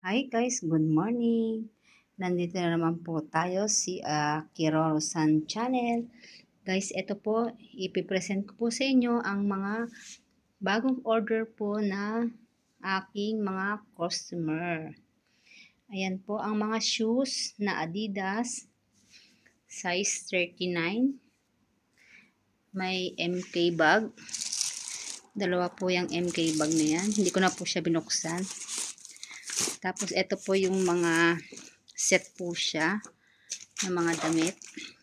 Hi guys, good morning. Nandito na naman po tayo si Kiroro San Channel. Guys, ito po, ipipresent ko po sa inyo ang mga bagong order po na aking mga customer. Ayan po ang mga shoes na Adidas, size 39. May MK bag. Dalawa po yung MK bag na yan. Hindi ko na po siya binuksan. Tapos, ito po yung mga set po siya ng mga damit.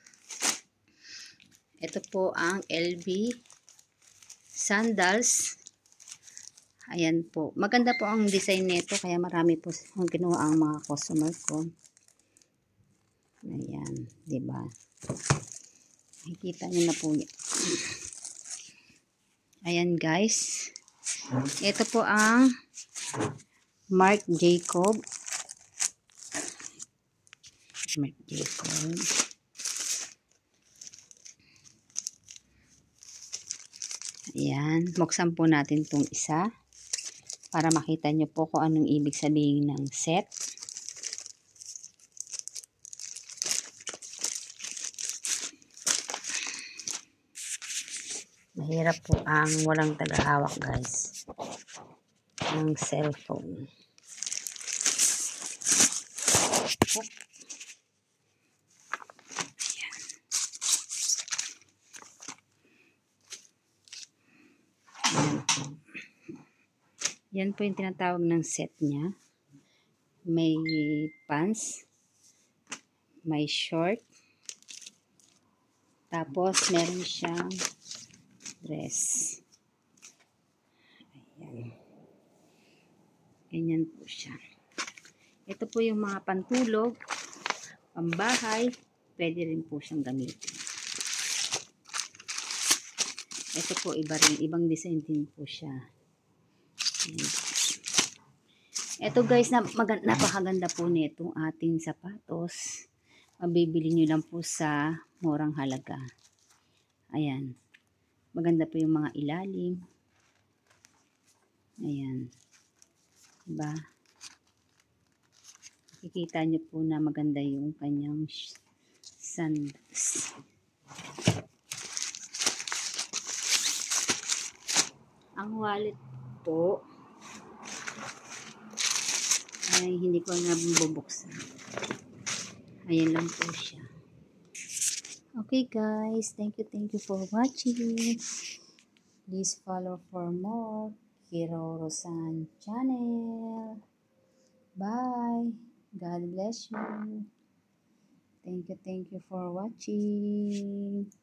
Ito po ang LV sandals. Ayan po. Maganda po ang design nito, kaya marami po ang kinuha ang mga customer ko. Ayan, diba? Nakikita nyo na po yan. Ayan guys. Ito po ang Marc Jacob. Marc Jacob. Ayan. Buksan po natin itong isa para makita nyo po kung anong ibig sabihin ng set. Mahirap po ang walang tagahawak guys ng cellphone. Yan po yung tinatawag ng set niya. May pants, may short, tapos meron siyang dress. Ayan. Ganyan po siya. Ito po yung mga pantulog, pambahay, pwede rin po siyang gamitin. Ito po iba rin, ibang design din po siya. Ito guys, napakaganda po nitong ating sapatos. Mabibili nyo lang po sa murang halaga. Ayan. Maganda po yung mga ilalim. Ayan. Diba? Nakikita nyo po na maganda yung kanyang sandals. Ang wallet po ay hindi ko na bubuksan. Ayan lang po siya. Okay guys, thank you for watching. Please follow for more Kiroro San Channel. Bye. God bless you. Thank you for watching.